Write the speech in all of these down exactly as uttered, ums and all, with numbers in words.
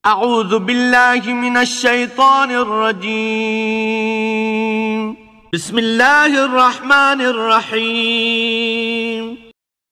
أعوذ بالله من الشيطان الرجيم. بسم الله الرحمن الرحيم.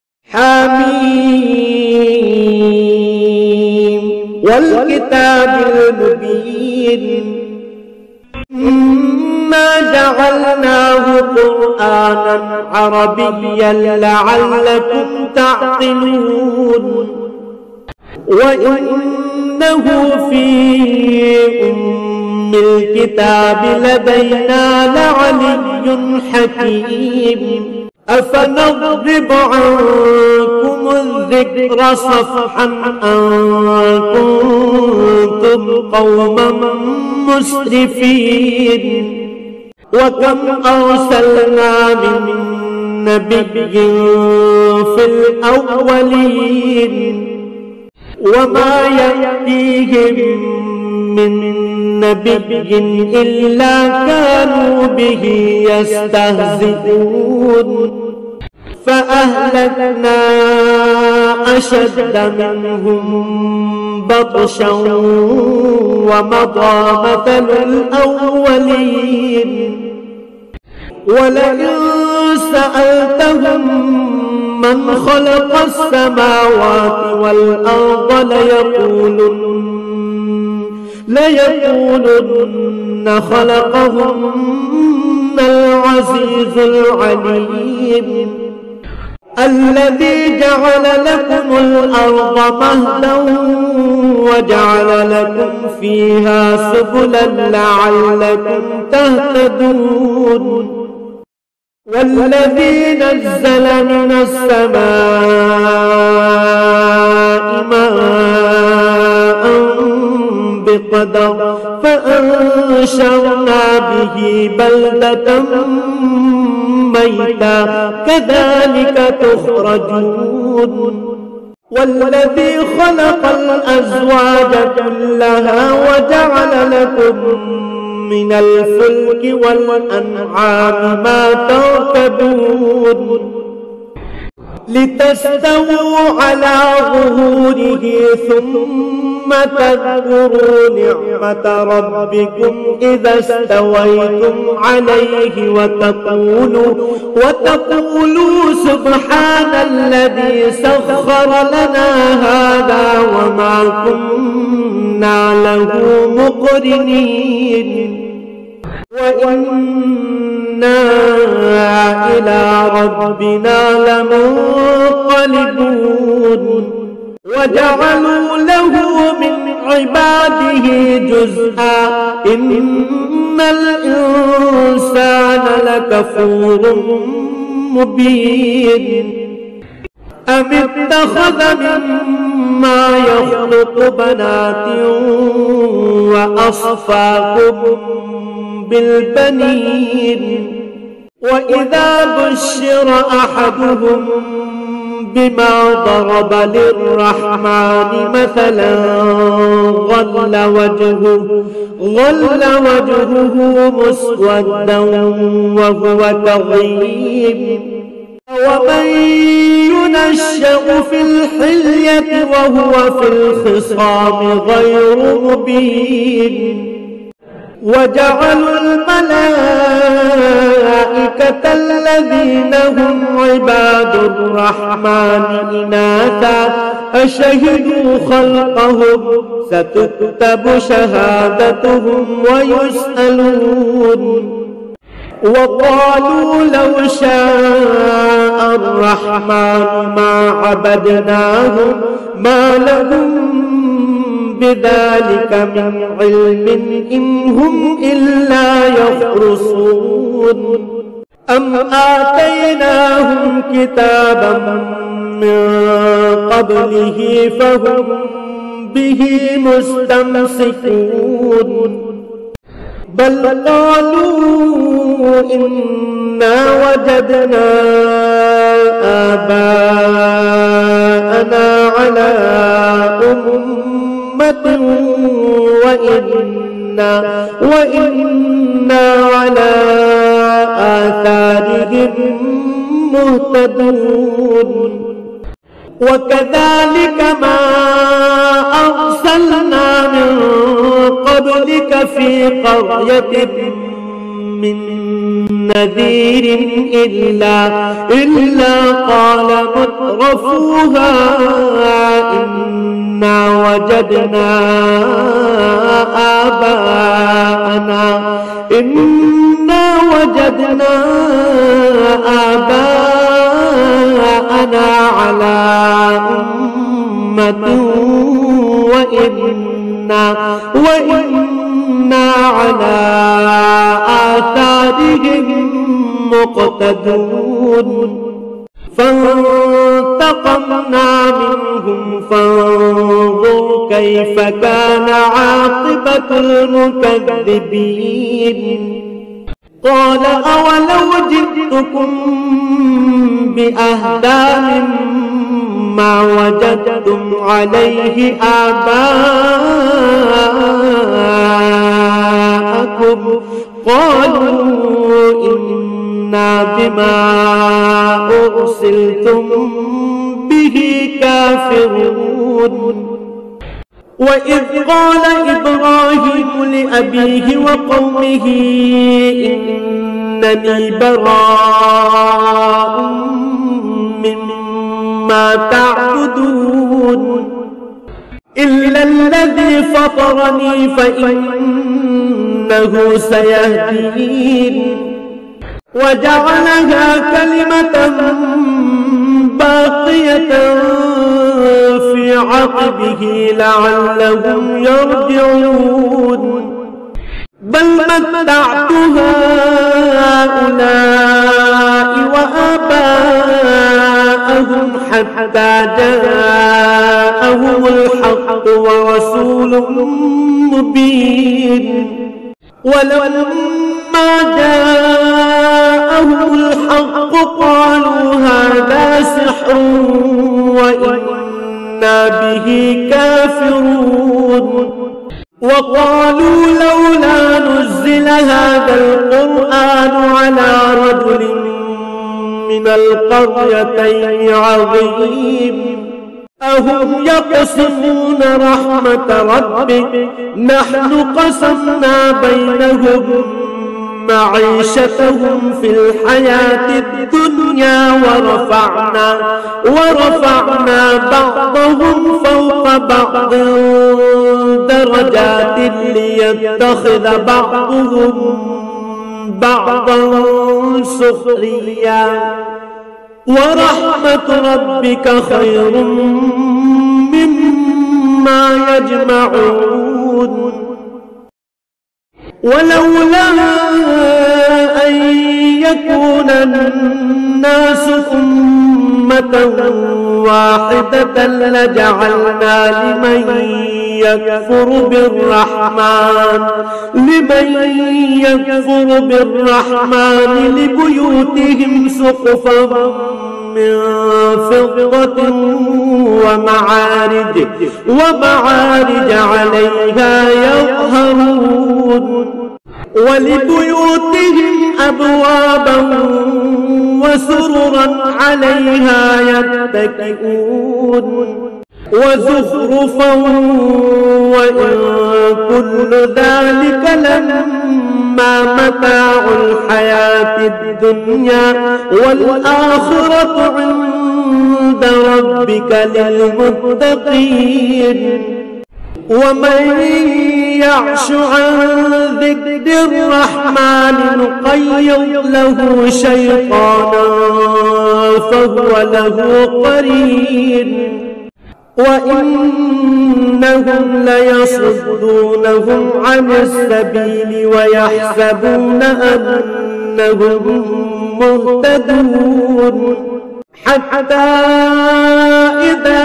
حميم والكتاب المبين إنا جعلناه قرآنا عربيا لعلكم تعقلون وإنه في أم الكتاب لدينا لعلي حكيم أفنضرب عنكم الذكر صفحا أن كنتم قوما مسرفين وكم أرسلنا من نبي في الأولين وما يأتيهم من نبي إلا كانوا به يستهزئون فأهلكنا أشد منهم بطشا ومضى مثل الأولين ولئن سألتهم من خلق السماوات والأرض ليقولن ليقولن خلقهن العزيز العليم الذي جعل لكم الأرض مهدا وجعل لكم فيها سبلا لعلكم تهتدون والذي نزل من السماء ماء بقدر فأنشرنا به بلدة ميتا كذلك تخرجون والذي خلق الأزواج كلها وجعل لكم من الفلك والأنعام ما تركبون لتستووا على ظهوره ثم تذكروا نعمة ربكم إذا استويتم عليه وتقولوا, وتقولوا سبحان الذي سخر لنا هذا وما كنا له مقرنين وإنا إلى ربنا لمنقلبون وجعلوا له من عباده جزءا إن الإنسان لكفور مبين أم اتخذ مما يخلق بنات وأصفاكم بالبنين وإذا بشر أحدهم بما ضرب للرحمن مثلا ظل وجهه ظل وجهه مسودا وهو كظيم ومن ينشأ في الحلية وهو في الخصام غير مبين وجعلوا الملائكة الذين هم عباد الرحمن إناثا أشهدوا خلقهم ستكتب شهادتهم ويسألون وقالوا لو شاء الرحمن ما عبدناهم ما لهم بذلك من علم إن هم إلا يخرصون أم آتيناهم كتابا من قبله فهم به مستمسكون بل قالوا إنا وجدنا آباءنا على أمة وإنا, وإنا على آثارهم مهتدون وكذلك ما أرسلنا من قبلك في قرية من نذير إلا, إلا قال مترفوها إنا وجدنا آباءنا إنا وجدنا آباءنا على أمة وإنا, وإنا على آثارهم مقتدون فانتقمنا منهم فانظر كيف كان عاقبة المكذبين قال أولو جئتكم بأهدى مما وجدتم عليه آباءكم قالوا إنا بما أرسلتم به كافرون وإذ قال إبراهيم لأبيه وقومه إنني براء مما تعبدون إلا الذي فطرني فإنه سيهدين وجعلها كلمة باقية في عقبه لعلهم يرجعون بل متعت هؤلاء وآباءهم حتى جاءهم الحق ورسول مبين ولما جاءهم الحق قالوا هذا سحر وإنا به كافرون وقالوا لولا نزل هذا القرآن على رجل من القريتين عظيم أهم يقسمون رحمة ربك نحن قسمنا بينهم معيشتهم في الحياة الدنيا ورفعنا, ورفعنا بعضهم فوق بعض درجات ليتخذ بعضهم بعضا سخريا ورحمة ربك خير مما يجمعون ولولا أن يكون الناس أمة واحدة لجعلنا لمن يكفر بالرحمن لمن يكفر بالرحمن لبيوتهم سقفا من فضة ومعارج ومعارج عليها يظهرون ولبيوتهم أبوابا وسررا عليها يتكئون وزخرفا وإن كل ذلك لما متاع الحياة الدنيا والآخرة عند ربك للمتقين ومن يعش عن ذكر الرحمن نقيض له شيطانا فهو له قرين وإنهم ليصدونهم عن السبيل ويحسبون أنهم مهتدون حتى إذا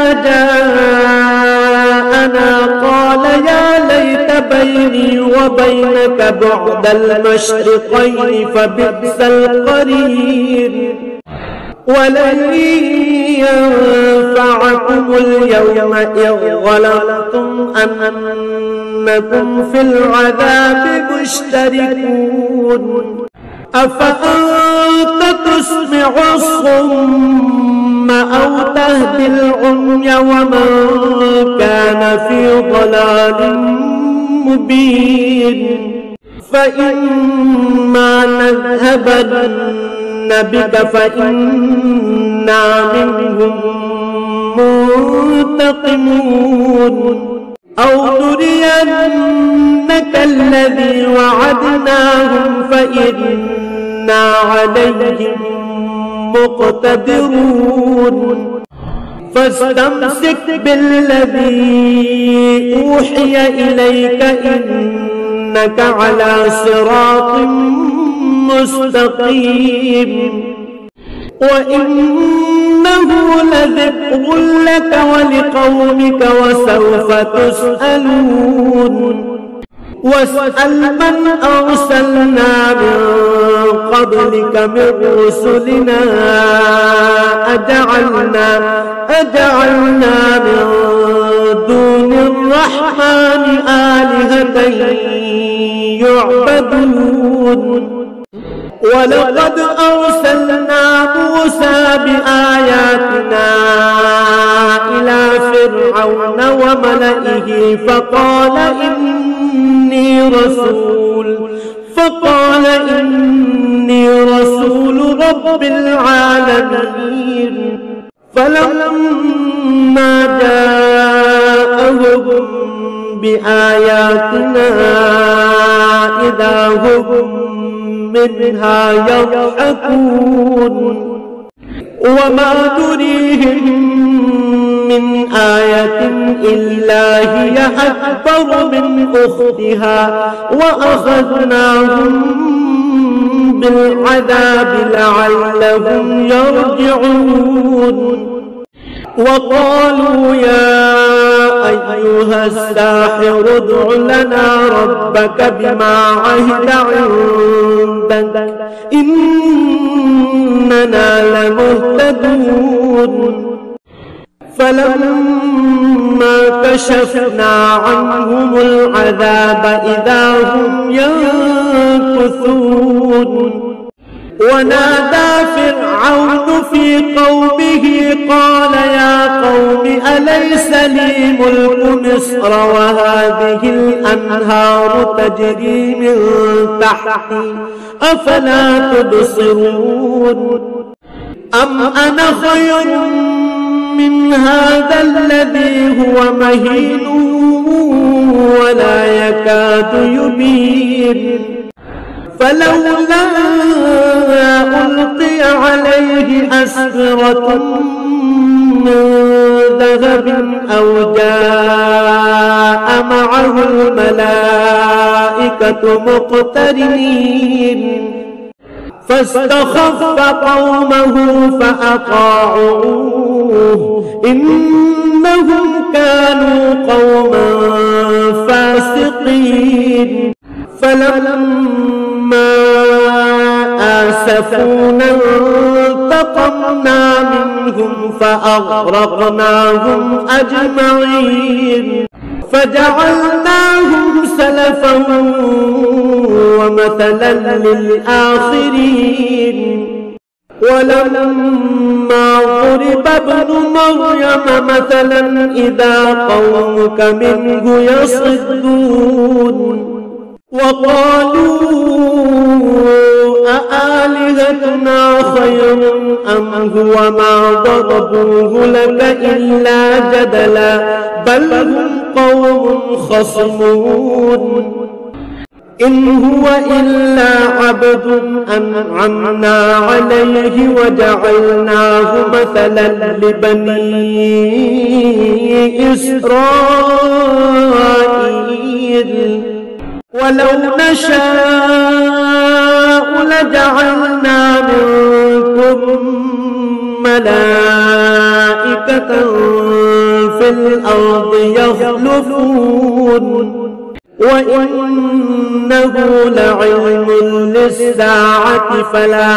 جاءنا قال يا ليت بيني وبينك بعد المشرقين فبئس القرين ولن ينفعكم اليوم إذ ظلمتم أنكم في العذاب مشتركون أفأنت تسمع الصم أو تهدي العمي ومن كان في ضلال مبين فإما نذهبن بك فإنا منهم منتقمون أو نرينك الذي وعدناهم فإنا عليهم مقتدرون فاستمسك بالذي أوحي إليك إنك على صراط مستقيم وإنه لذكر لك ولقومك وسوف تسألون واسأل من أرسلنا من قبلك من رسلنا أجعلنا أجعلنا من دون الرحمن آلهة يعبدون ولقد أرسلنا موسى بآياتنا إلى فرعون وملئه فقال إني رسول فقال إني رسول رب العالمين فلما جاءهم بآياتنا إذا هم منها يضحكون وما نريهم من آية إلا هي أكبر من أختها وأخذناهم بالعذاب لعلهم يرجعون وقالوا يا أيها الساحر ادع لنا ربك بما عهد عندك إننا لمهتدون فلما كشفنا عنهم العذاب إذا هم ينكثون ونادى فرعون في قومه قال يا قوم أليس لي ملك مصر وهذه الأنهار تجري من تحتي أفلا تبصرون أم أنا خير من هذا الذي هو مهين ولا يكاد يبين فلولا ألقي عليه أسورة من ذهب أو جاء معه الملائكة مقترنين فاستخف قومه فأطاعوه إنهم كانوا قوما فاسقين فلما آسفونا انتقمنا منهم فأغرقناهم أجمعين فجعلناهم سلفا ومثلا للآخرين ولما ضرب ابن مريم مثلا إذا قومك منه يصدون وقالوا أآلهتنا خير أم هو ما ضربوه لك إلا جدلا بل هم قوم خصمون إن هو إلا عبد أنعمنا عليه وجعلناه مثلا لبني إسرائيل ولو نشاء لجعلنا منكم ملائكة في الأرض يخلفون وإنه لعلم للساعة فلا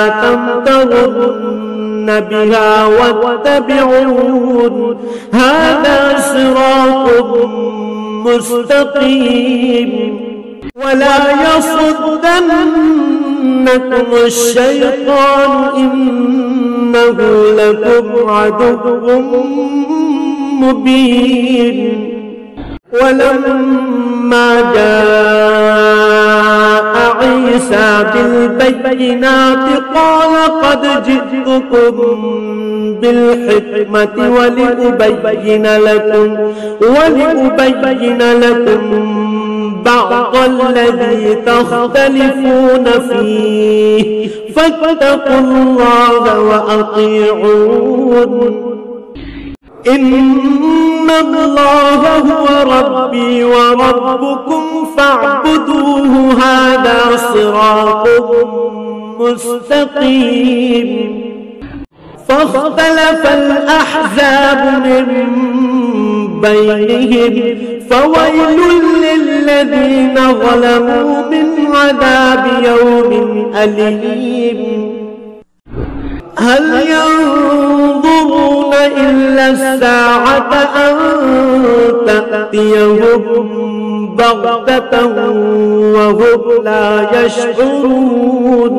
تمترن بها واتبعون هذا صراط مستقيم ولا يصدنكم الشيطان إنه لكم عدو مبين ولما لما جاء عيسى بالبينات قال قد جئتكم بالحكمة ولأبين لكم ولأبين لكم بعض الذي تختلفون فيه فاتقوا الله وأطيعون إن الله هو ربي وربكم فاعبدوه هذا صراط مستقيم فاختلف الأحزاب من بينهم فويل للذين ظلموا من عذاب يوم أليم هل ينظرون إلا الساعة أن تأتيهم بغتة وهم لا يشعرون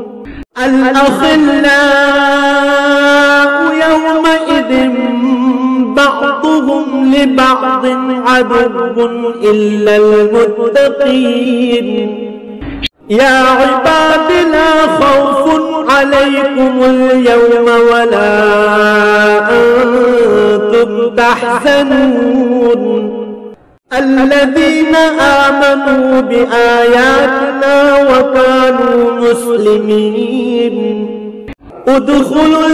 الأخلاء يومئذ بعضهم لبعض عدو إلا المتقين يا عباد لا خوف عليكم اليوم ولا أنتم تحزنون الذين آمنوا بآياتنا وكانوا مسلمين ادخلوا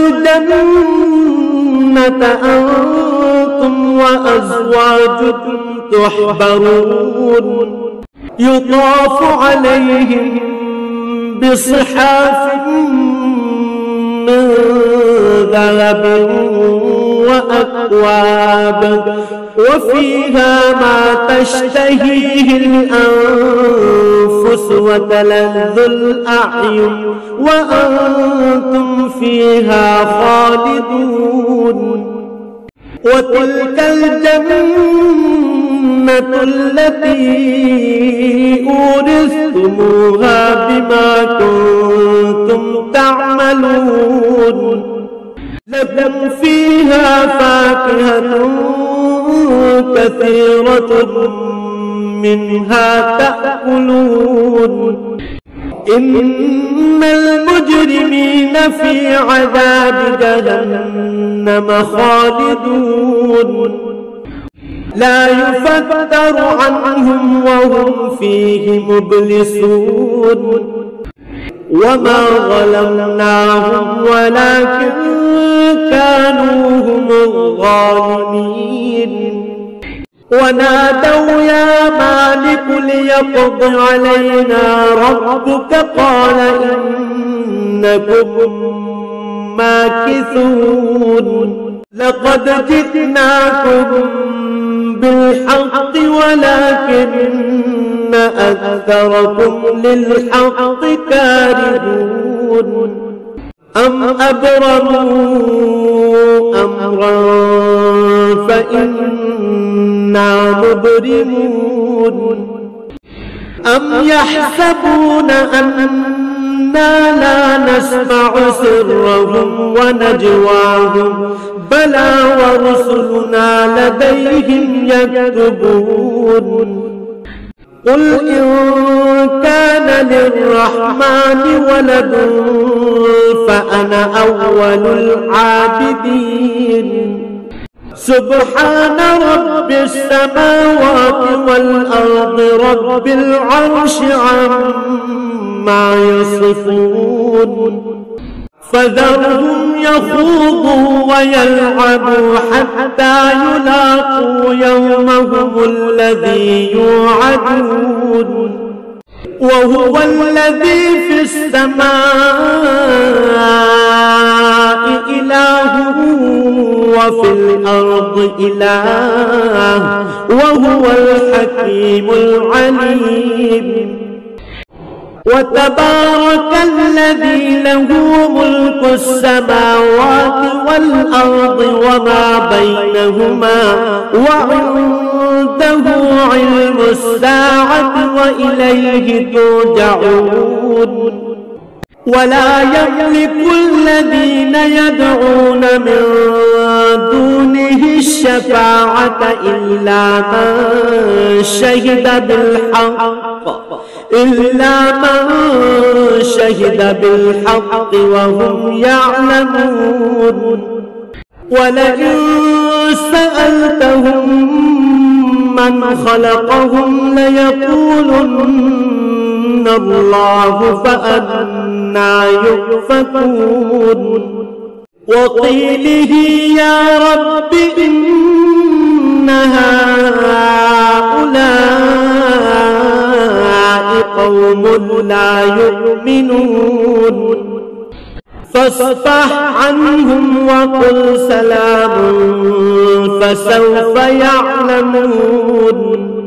الجنة أنتم وأزواجكم تحبرون يطاف عليهم بصحاف من ذهب وأكواب وفيها ما تشتهيه الأنفس وتلذ الأعين وأنتم فيها خالدون وتلك الجنة التي أورثتموها بما كنتم تعملون لكم فيها فاكهة كثيرة منها تأكلون إن المجرمين في عذاب جهنم خالدون لا يفتر عنهم وهم فيه مبلسون وما ظلمناهم ولكن كانوا هم الظالمين ونادوا يا مالك ليقض علينا ربك قال إنكم ماكثون لقد جئناكم بالحق ولكن أكثركم للحق كارهون أم أبرموا أمرا فإنا مبرمون أم يحسبون أننا لا نسمع سرهم ونجواهم بلى ورسلنا لديهم يكتبون قل إن كان للرحمن ولد فأنا أول العابدين سبحان رب السماوات والأرض رب العرش عما يصفون فذرهم يخوضوا ويلعبوا حتى يلاقوا يومهم الذي يوعدون وهو الذي في السماء إله وفي الأرض إله وهو الحكيم العليم وتبارك الذي له ملك السماوات والأرض وما بينهما وعنده علم الساعة وإليه ترجعون ولا يملك الذين يدعون من دونه الشفاعة إلا من شهد بالحق إلا من شهد بالحق وهم يعلمون ولئن سألتهم من خلقهم ليقولن الله فأنى يؤفكون وقيله يا رب إن هؤلاء قوم لا يؤمنون فاصفح عنهم وقل سلام فسوف يعلمون